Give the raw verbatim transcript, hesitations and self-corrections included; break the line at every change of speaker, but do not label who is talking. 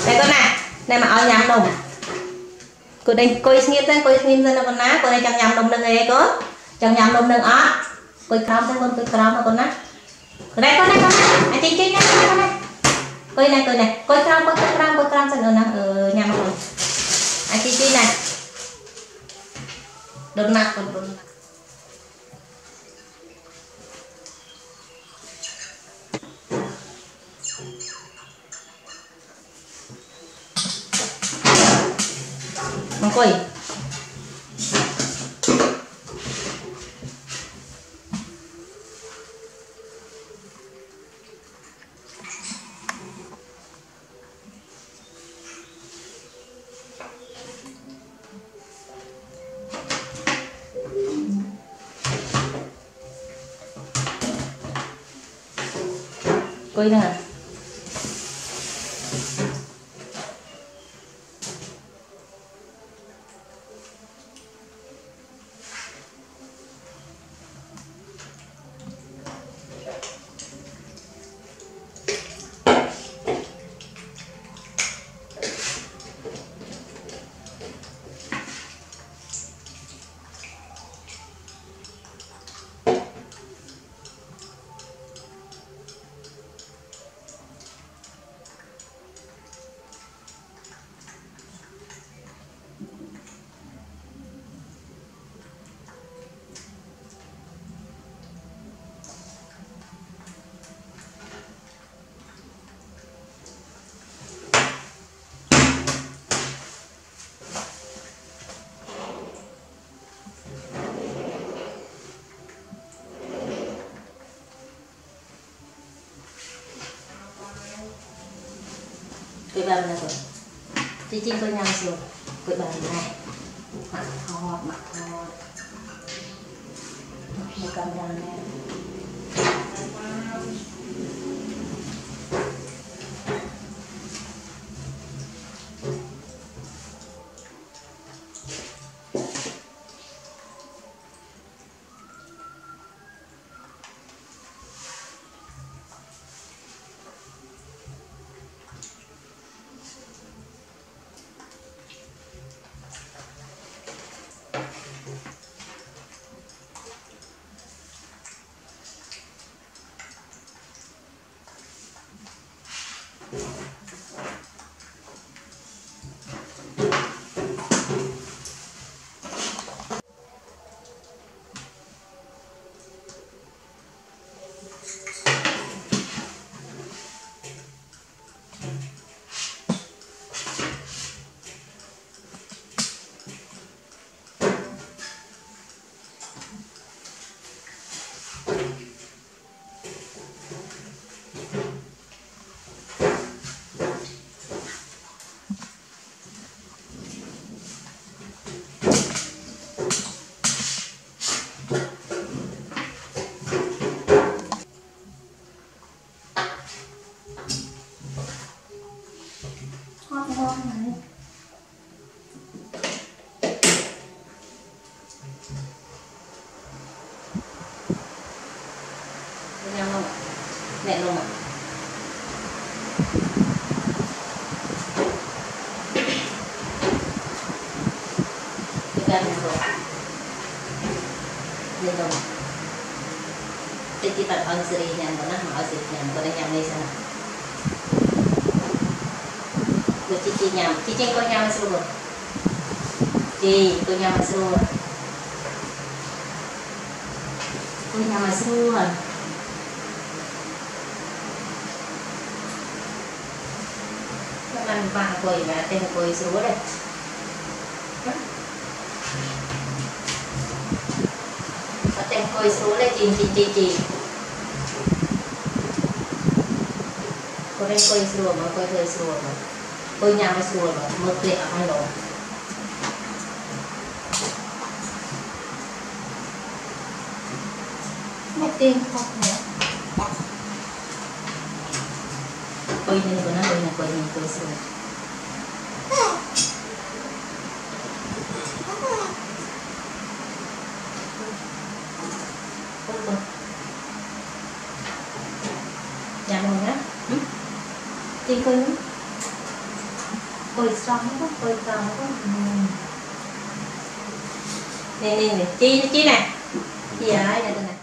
đây con này này mà ở nhắm đồng cô đây cô nghe tên cô nghe tên là con ná cô đây chẳng nhắm đồng đừng ấy cô chẳng nhắm đồng đừng ó cô crom tên con cô crom mà con ná đây con này con này anh chị chị này con này cô này cô này cô crom cô crom cô crom sang nữa nè ờ nhắm đồng anh chị chị này đừng nạt con đừng Mangkoi. Koi na. Cái bàn này rồi, chị Trinh coi nhau rồi, cái bàn này, mặt thọt, mặt thọt, một camera này. Mẹ luôn ạ. Cái gan này rồi. Lên rồi. Cái chị bạn ơn siri nha, nó nói hỏi siri nha, có đây nhầm đi sao? Rồi chị chị nhầm, chị chị coi nhau sao rồi? Chị coi nhau sao rồi? Coi nhau sao rồi? Ăn vàng quầy là tên quầy số đây. Và tên quầy số đây chị chị chị chị. Có đây quầy số mà quầy thời số mà. Quầy nhà mà số mà một lệ ở hai lỗ. Mất tiền không nhỉ? Quầy này của nó đây là quầy này quầy số. Nhà mình á, tiền coi nữa. Côi xong nó côi xong nó nè nè nè chi chi nè chi ở đây nè